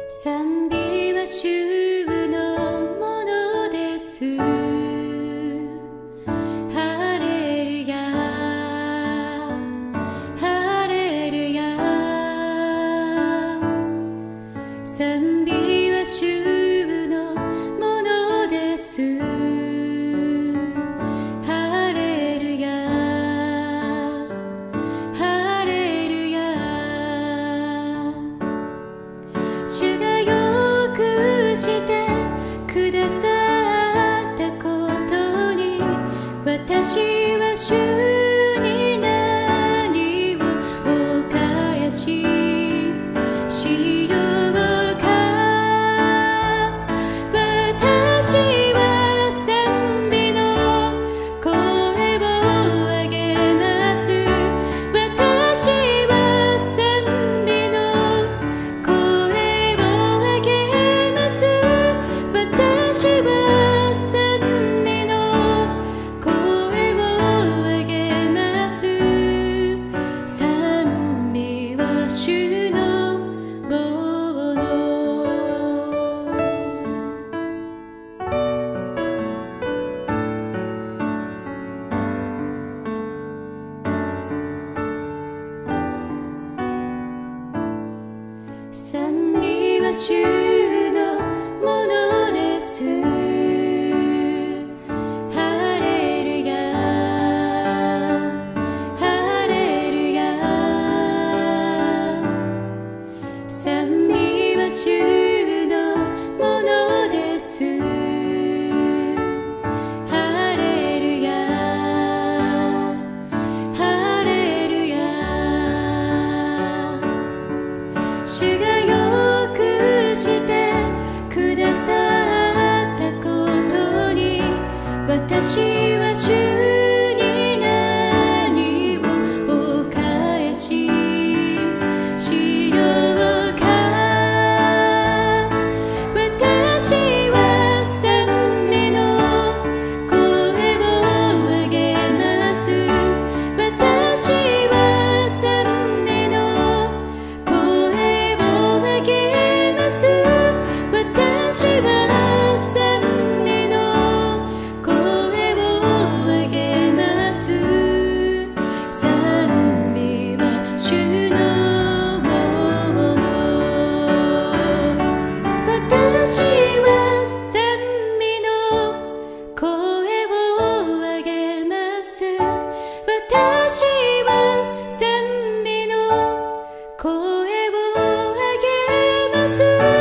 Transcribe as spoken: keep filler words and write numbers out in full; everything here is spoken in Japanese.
賛美は主のものです。ハレルヤハレルヤ。賛美は主のものです。ハレルヤハレルヤ。主がよくしてくださったことに、私は主に何をお返ししようか。私は賛美の声を上げます。私は賛美の声を上げます。私は賛美の声を上げます。賛美は主のもの。賛美は主のものです。ハレルヤハレルヤ。賛美は主のものです。ハレルヤハレルヤ。主がよくしてくださったことに、私は主に何をお返ししようか。私は賛美の声を上げます。私は賛美の声を上げます。私は賛美の声を上げます。賛美は主のもの。私は賛美の声を上げます。私は賛美の声を上げます。